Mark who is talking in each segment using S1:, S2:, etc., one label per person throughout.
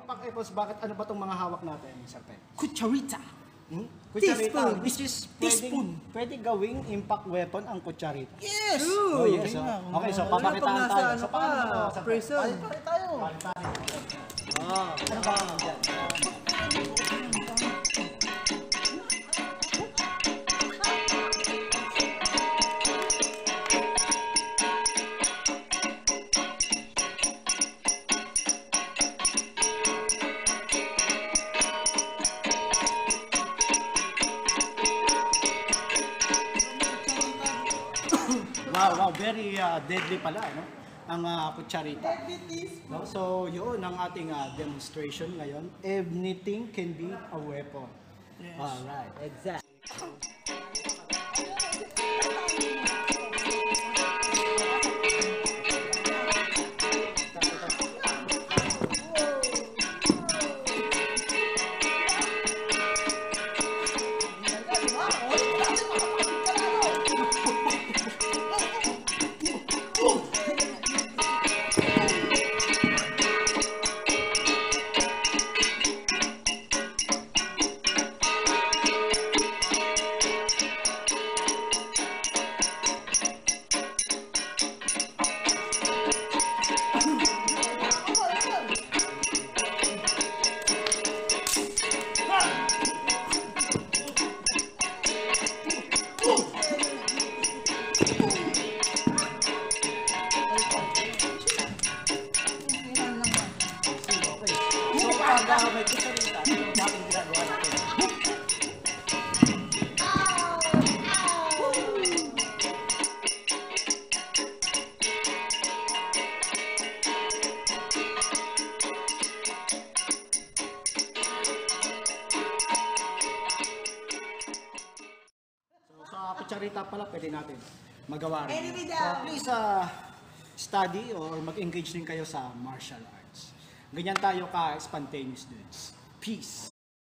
S1: impact weapons, bakit ano ba itong mga hawak natin, Sir Pet?
S2: Kucharita.
S1: Kucharita, which is pwede gawing impact weapon ang kucharita.
S2: Yes!
S1: Oh, yes. Okay, so papakitaan tayo. So, paano ito?
S2: Pare tayo.
S1: Ano ba ang dyan? Wow, very deadly pala, no? Ang kucharita. No? So, yun ang ating demonstration ngayon. Anything can be a weapon. Yes. Alright. Exactly. May kucharita, dating ginagawa natin. So sa kucharita pala pwede natin magawa rin. So please study or mag-engage din kayo sa martial arts. Ganyan tayo ka-spontaneous dudes. Peace!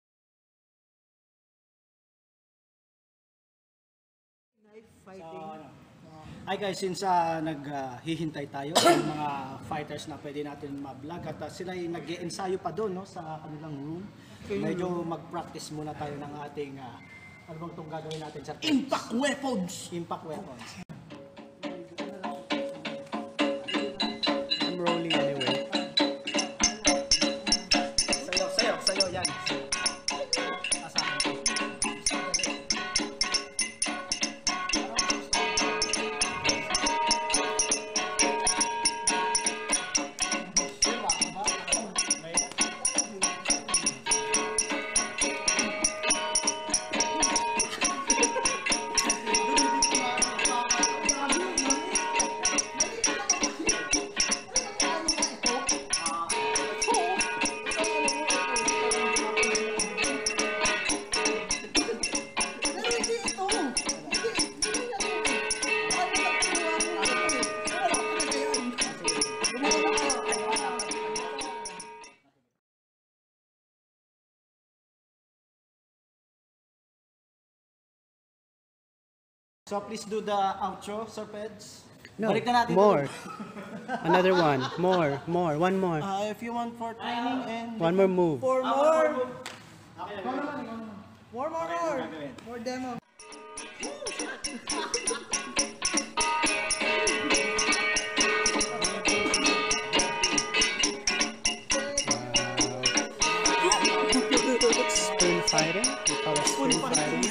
S1: So, hi guys, since naghihintay tayo ng mga fighters na pwede natin ma-vlog at sila ay nag-i-ensayo pa doon no, sa kanilang room. Medyo mag-practice muna tayo ng ating ano bang itong gagawin natin sa
S2: Impact weapons!
S1: Impact weapons.
S3: I'm rolling anyway.
S1: Sayo yan. Asahan ko. So please do the outro, Sir Peds.
S3: No,
S1: Balik na natin
S3: more. Another one. More. One more.
S2: If you want for training and...
S3: One more move.
S2: Four more!
S1: Okay,
S2: More demo.
S3: Spoon fighting. We call it spoon fighting.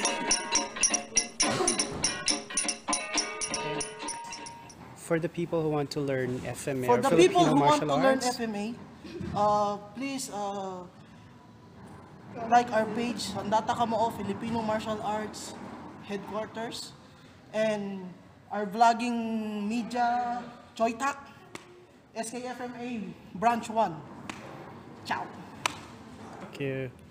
S3: For the people who want to learn FMA
S2: For
S3: or
S2: the people
S3: Filipino
S2: who want
S3: Martial
S2: to learn
S3: Arts,
S2: FMA, please like our page, Sandato-Kamao, Filipino Martial Arts Headquarters, and our vlogging media, Choi Tac, SKFMA Branch 1. Ciao!
S3: thank you.